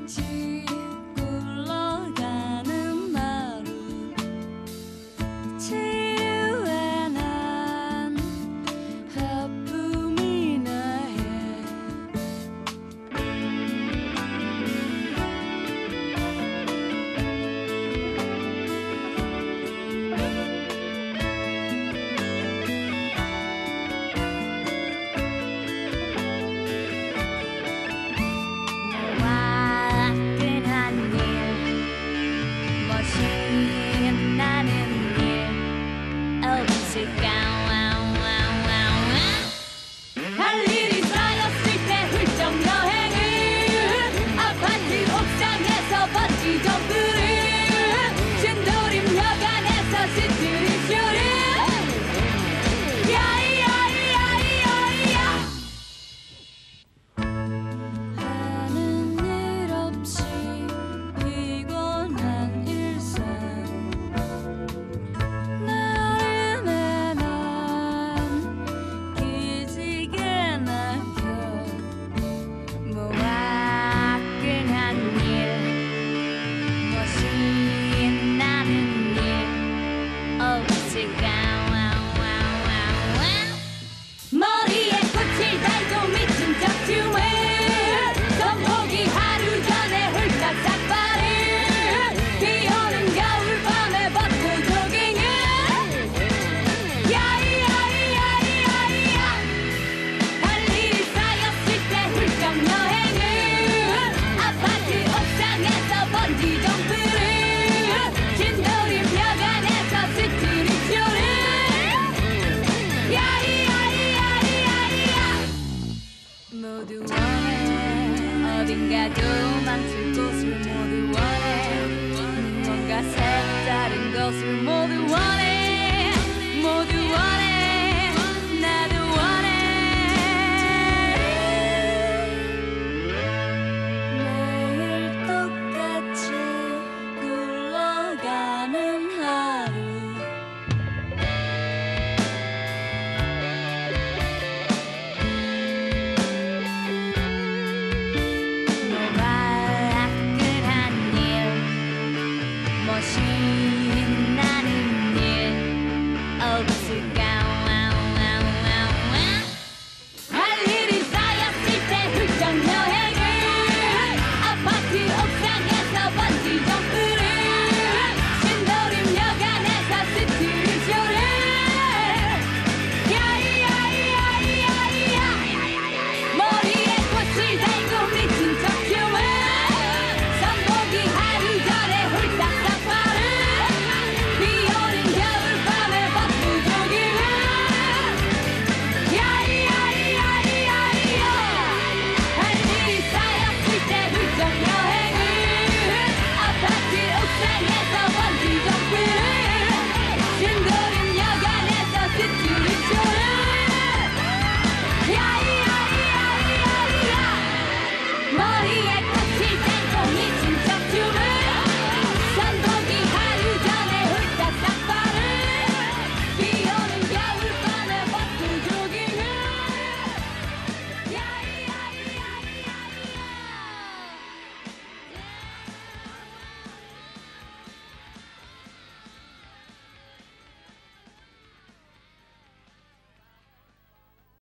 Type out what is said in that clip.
같이 굴러가는 마루 치유해 난 하품이나 해 신나는 일 없을까 할 일이 쌓였을 때 훌쩍 여행을 아파트 옥상에서 번지 점프를 신도림여관에서 스트릿쇼를 야이야이야이야이야 하는 일 없이 피곤한 일상 나름의 난 기지개 남겨 뭐 화끈한 일 뭐 신나는 일 없을까 머리에 꽃을 달고 미친 척춤을 선보기 하루 전에 홀딱 삭발을 비오는 겨울밤에 벗고 조깅을 야이야이야이야이야 할 일이 쌓였을 때 훌쩍 여행을 아파트 옥상에서 번지 점프를 신도림여관에서 스트릿쇼를 야이야이야이야이야 모두 원해 어딘가 도망칠 곳을 모두 원해 뭔가 색다른 것을 모두 원해